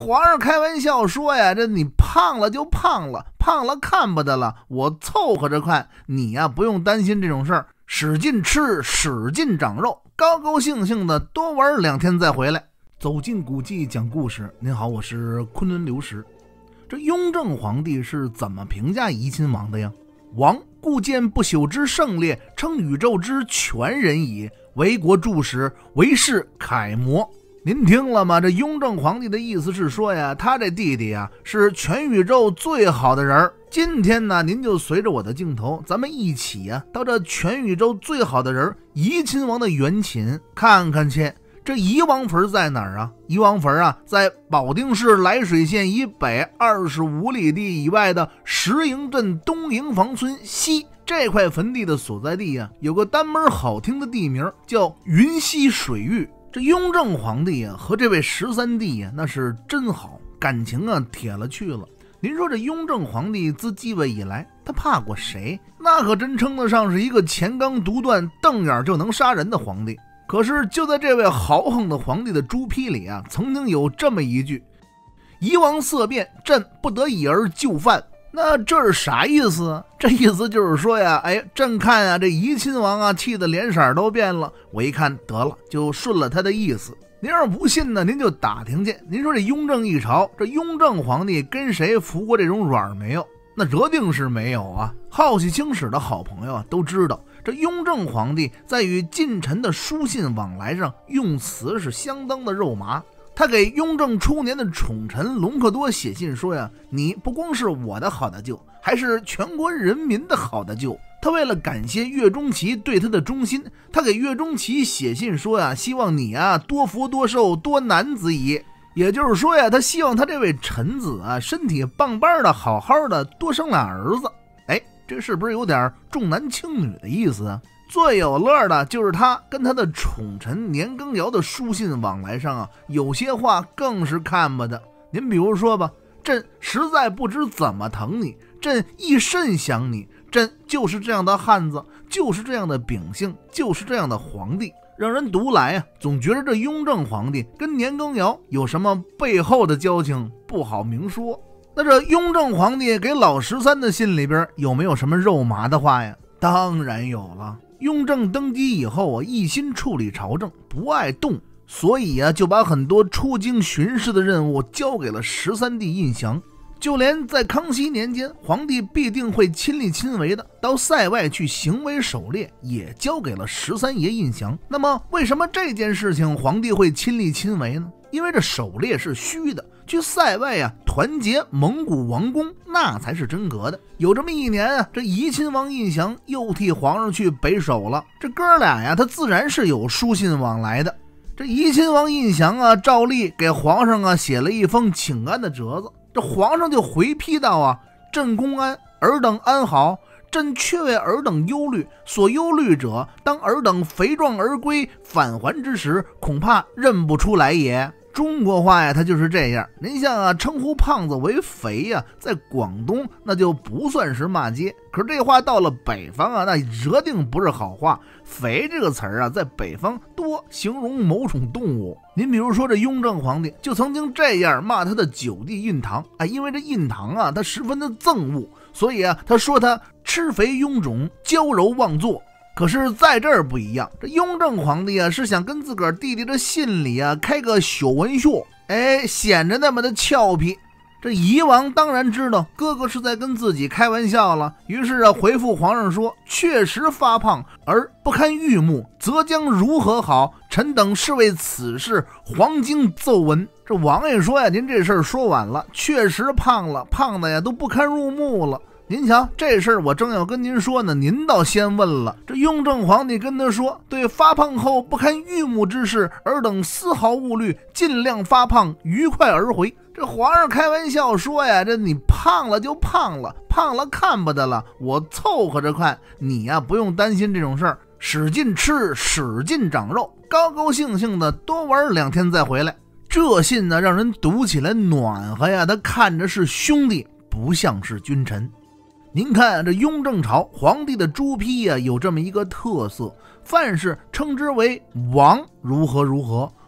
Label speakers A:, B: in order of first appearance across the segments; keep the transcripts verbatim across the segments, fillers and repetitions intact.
A: 皇上开玩笑说呀，这你胖了就胖了，胖了看不得了，我凑合着看，你呀不用担心这种事儿，使劲吃，使劲长肉，高高兴兴的多玩两天再回来。走进古迹讲故事，您好，我是昆仑流石。这雍正皇帝是怎么评价怡亲王的呀？王故见不朽之盛烈，称宇宙之全人矣，为国柱石，为世楷模。您听了吗？这雍正皇帝的意思是说呀，他这弟弟啊是全宇宙最好的人。今天呢，您就随着我的镜头，咱们一起啊到这全宇宙最好的人怡亲王的原寝看看去。这怡王坟在哪儿啊？怡王坟啊，在保定市涞水县以北二十五里地以外的石营镇东营房村西这块坟地的所在地啊，有个单门好听的地名叫云溪水域。这雍正皇帝啊和这位十三弟啊那是真好，感情啊铁了去了。您说这雍正皇帝自继位以来，他怕过谁？那可真称得上是一个钱刚独断，瞪眼就能杀人的皇帝。可是就在这位豪横的皇帝的朱批里啊，曾经有这么一句：夷王色变，朕不得已而就范。那这是啥意思啊？这意思就是说呀，哎，朕看啊，这怡亲王啊，气得脸色都变了。我一看得了，就顺了他的意思。您要是不信呢，您就打听去。您说这雍正一朝，这雍正皇帝跟谁服过这种软没有？那折定是没有啊。好奇清史的好朋友啊都知道，这雍正皇帝在与近臣的书信往来上用词是相当的肉麻。他给雍正初年的宠臣隆科多写信说呀，你不光是我的好的舅，还是全国人民的好的舅。他为了感谢岳钟琪对他的忠心，他给岳钟琪写信说呀，希望你啊多福多寿多男子矣。也就是说呀，他希望他这位臣子啊身体棒棒的，好好的，多生俩儿子。哎，这是不是有点重男轻女的意思啊？最有乐的就是他跟他的宠臣年羹尧的书信往来上啊，有些话更是看不得。您比如说吧，朕实在不知怎么疼你，朕亦甚想你，朕就是这样的汉子，就是这样的秉性，就是这样的皇帝。让人读来啊，总觉得这雍正皇帝跟年羹尧有什么背后的交情，不好明说。那这雍正皇帝给老十三的信里边有没有什么肉麻的话呀？当然有了。雍正登基以后啊，一心处理朝政，不爱动，所以啊，就把很多出京巡视的任务交给了十三弟胤祥。就连在康熙年间，皇帝必定会亲力亲为的到塞外去行为狩猎，也交给了十三爷胤祥。那么，为什么这件事情皇帝会亲力亲为呢？因为这狩猎是虚的，去塞外啊团结蒙古王公，那才是真格的。有这么一年啊，这怡亲王胤祥又替皇上去北狩了。这哥俩呀，他自然是有书信往来的。这怡亲王胤祥啊，照例给皇上啊写了一封请安的折子。这皇上就回批道啊：朕公安，尔等安好。朕却为尔等忧虑，所忧虑者，当尔等肥壮而归，返还之时，恐怕认不出来也。中国话呀，它就是这样。您像啊，称呼胖子为肥呀，在广东那就不算是骂街。可是这话到了北方啊，那折定不是好话。肥这个词儿啊，在北方多形容某种动物。您比如说这雍正皇帝就曾经这样骂他的九弟胤堂，哎，因为这胤堂啊，他十分的憎恶，所以啊，他说他吃肥臃肿，娇柔妄作。可是在这儿不一样，这雍正皇帝啊是想跟自个儿弟弟的信里啊开个小玩笑，哎，显着那么的俏皮。这夷王当然知道哥哥是在跟自己开玩笑了，于是啊回复皇上说：确实发胖而不堪御目，则将如何好？臣等是为此事黄经奏闻。这王爷说呀，您这事儿说晚了，确实胖了，胖的呀都不堪入目了。您瞧，这事儿我正要跟您说呢，您倒先问了。这雍正皇帝跟他说，对发胖后不堪御目之事，尔等丝毫勿虑，尽量发胖，愉快而回。这皇上开玩笑说呀，这你胖了就胖了，胖了看不得了，我凑合着看，你呀不用担心这种事儿，使劲吃，使劲长肉，高高兴兴的多玩两天再回来。这信呢，让人读起来暖和呀，他看着是兄弟，不像是君臣。您看这雍正朝皇帝的朱批啊，有这么一个特色，凡是称之为王如何如何，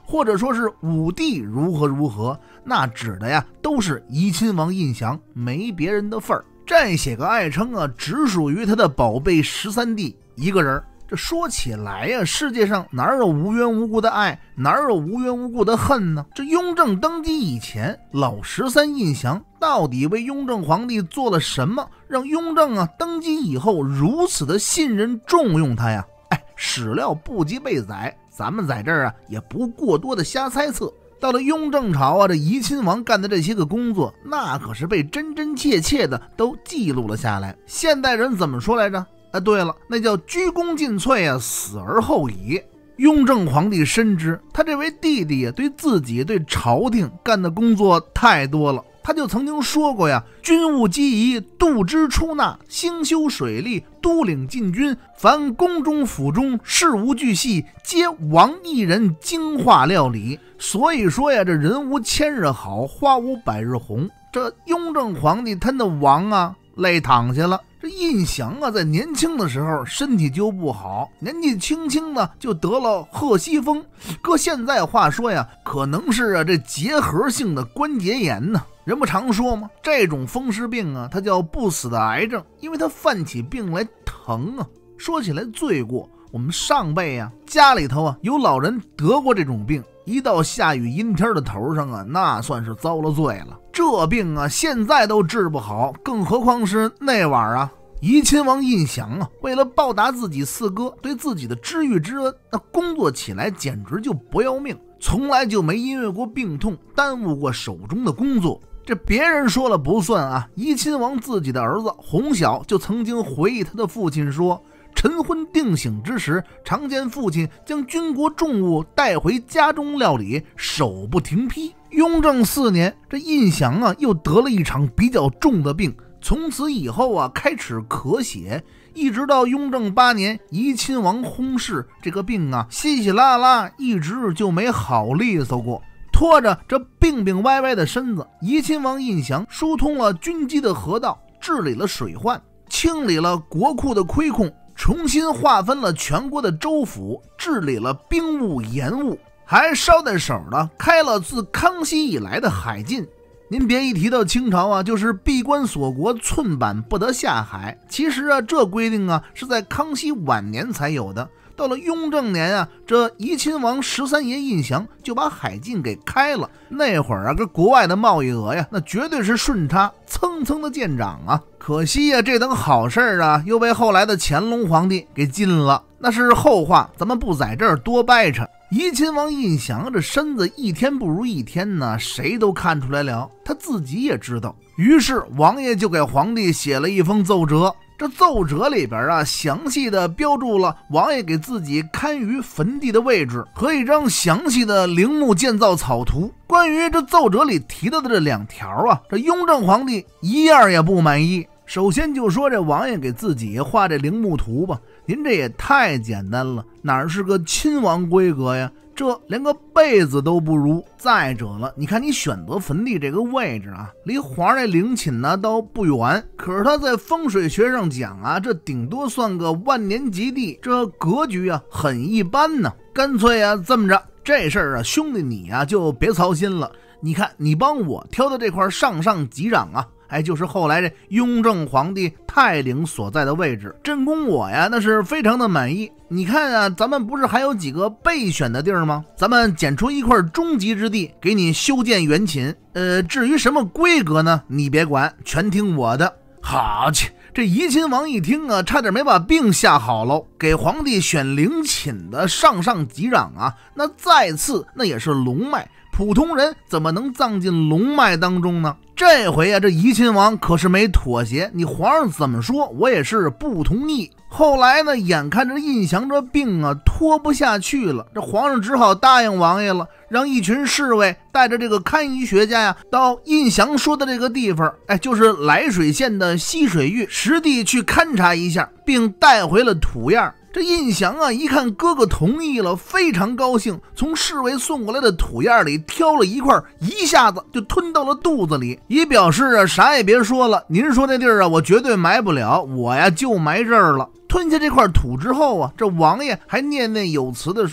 A: 或者说是武帝如何如何，那指的呀都是怡亲王胤祥，没别人的份儿。这些个爱称啊，只属于他的宝贝十三弟一个人。这说起来呀，世界上哪有无缘无故的爱，哪有无缘无故的恨呢？这雍正登基以前，老十三胤祥到底为雍正皇帝做了什么，让雍正啊登基以后如此的信任重用他呀？哎，史料不及被载，咱们在这儿啊也不过多的瞎猜测。到了雍正朝啊，这怡亲王干的这些个工作，那可是被真真切切的都记录了下来。现代人怎么说来着？啊，对了，那叫鞠躬尽瘁啊，死而后已。雍正皇帝深知他这位弟弟啊，对自己对朝廷干的工作太多了。他就曾经说过呀，军务机宜，度支出纳，兴修水利，督领禁军，凡宫中府中事无巨细，皆王一人精化料理。所以说呀，这人无千日好，花无百日红。这雍正皇帝他的王啊累躺下了。这胤祥啊，在年轻的时候身体就不好，年纪轻轻的就得了贺西风。搁现在话说呀，可能是啊这结核性的关节炎呢。人不常说吗？这种风湿病啊，它叫不死的癌症，因为它犯起病来疼啊。说起来罪过，我们上辈啊，家里头啊有老人得过这种病，一到下雨阴天的头上啊，那算是遭了罪了。这病啊，现在都治不好，更何况是那晚啊。怡亲王胤祥啊，为了报答自己四哥对自己的知遇之恩，那工作起来简直就不要命，从来就没因为过病痛耽误过手中的工作。这别人说了不算啊，怡亲王自己的儿子洪晓就曾经回忆他的父亲说，晨昏定省之时，常见父亲将军国重物带回家中料理，手不停劈。雍正四年，这胤祥啊又得了一场比较重的病，从此以后啊开始咳血，一直到雍正八年怡亲王薨逝，这个病啊稀稀拉拉一直就没好利索过。拖着这病病歪歪的身子，怡亲王胤祥疏通了军机的河道，治理了水患，清理了国库的亏空，重新划分了全国的州府，治理了兵务盐务，还捎带手的开了自康熙以来的海禁。您别一提到清朝啊，就是闭关锁国，寸板不得下海。其实啊，这规定啊是在康熙晚年才有的。到了雍正年啊，这怡亲王十三爷胤祥就把海禁给开了。那会儿啊，跟国外的贸易额呀，那绝对是顺差蹭蹭的见涨啊。可惜呀、啊，这等好事啊，又被后来的乾隆皇帝给禁了。那是后话，咱们不在这儿多掰扯。怡亲王胤祥这身子一天不如一天呢，谁都看出来了，他自己也知道。于是王爷就给皇帝写了一封奏折。这奏折里边啊，详细的标注了王爷给自己看于坟地的位置和一张详细的陵墓建造草图。关于这奏折里提到的这两条啊，这雍正皇帝一样也不满意。首先就说这王爷给自己画这陵墓图吧，您这也太简单了，哪是个亲王规格呀？这连个被子都不如。再者了，你看你选择坟地这个位置啊，离皇上陵寝呢都不远，可是他在风水学上讲啊，这顶多算个万年吉地，这格局啊很一般呢。干脆啊这么着，这事儿啊兄弟你啊就别操心了，你看你帮我挑的这块上上级长啊，哎，就是后来这雍正皇帝太陵所在的位置，朕公我呀那是非常的满意。你看啊，咱们不是还有几个备选的地儿吗？咱们捡出一块中级之地给你修建原寝，呃，至于什么规格呢，你别管，全听我的。好去，这怡亲王一听啊，差点没把病吓好喽。给皇帝选陵寝的上上级长啊，那再次那也是龙脉，普通人怎么能葬进龙脉当中呢？这回啊，这怡亲王可是没妥协，你皇上怎么说，我也是不同意。后来呢，眼看着胤祥这病啊拖不下去了，这皇上只好答应王爷了，让一群侍卫带着这个堪舆学家呀，到胤祥说的这个地方，哎，就是涞水县的西水域，实地去勘察一下，并带回了土样。这胤祥啊，一看哥哥同意了，非常高兴，从侍卫送过来的土样里挑了一块，一下子就吞到了肚子里，以表示啊啥也别说了，您说那地儿啊，我绝对埋不了，我呀就埋这儿了。吞下这块土之后啊，这王爷还念念有词的说，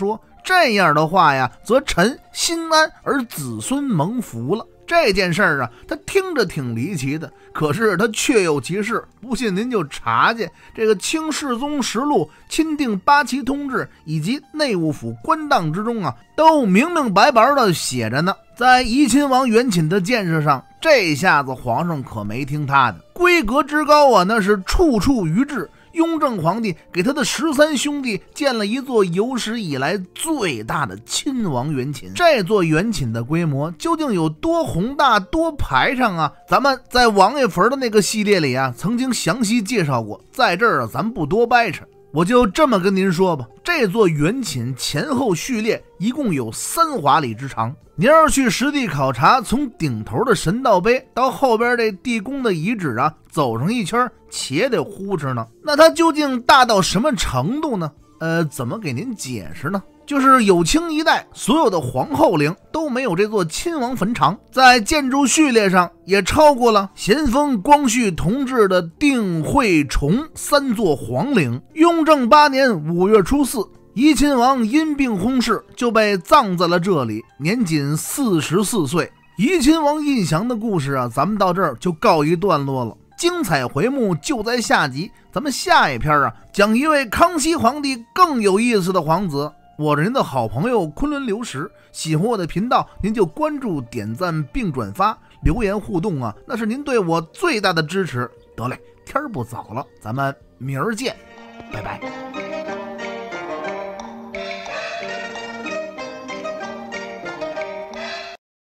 A: 这样的话呀，则臣心安而子孙蒙福了。这件事儿啊，他听着挺离奇的，可是他确有其事。不信您就查去这个《清世宗实录》《钦定八旗通志》以及内务府官档之中啊，都明明白白的写着呢。在怡亲王元寝的建设上，这下子皇上可没听他的，规格之高啊，那是处处于制。雍正皇帝给他的十三兄弟建了一座有史以来最大的亲王元寝。这座元寝的规模究竟有多宏大多排场啊？咱们在王爷坟的那个系列里啊，曾经详细介绍过，在这儿啊，咱不多掰扯。我就这么跟您说吧，这座元寝前后序列一共有三华里之长。您要是去实地考察，从顶头的神道碑到后边这地宫的遗址啊，走上一圈且得呼哧呢。那它究竟大到什么程度呢？呃，怎么给您解释呢？就是有清一代所有的皇后陵都没有这座亲王坟长，在建筑序列上也超过了咸丰、光绪同治的定、惠、崇三座皇陵。雍正八年五月初四，怡亲王因病薨逝，就被葬在了这里，年仅四十四岁。怡亲王胤祥的故事啊，咱们到这儿就告一段落了。精彩回目就在下集，咱们下一篇啊，讲一位康熙皇帝更有意思的皇子。我是您的好朋友昆仑流石，喜欢我的频道，您就关注、点赞并转发，留言互动啊，那是您对我最大的支持。得嘞，天儿不早了，咱们明儿见，拜拜。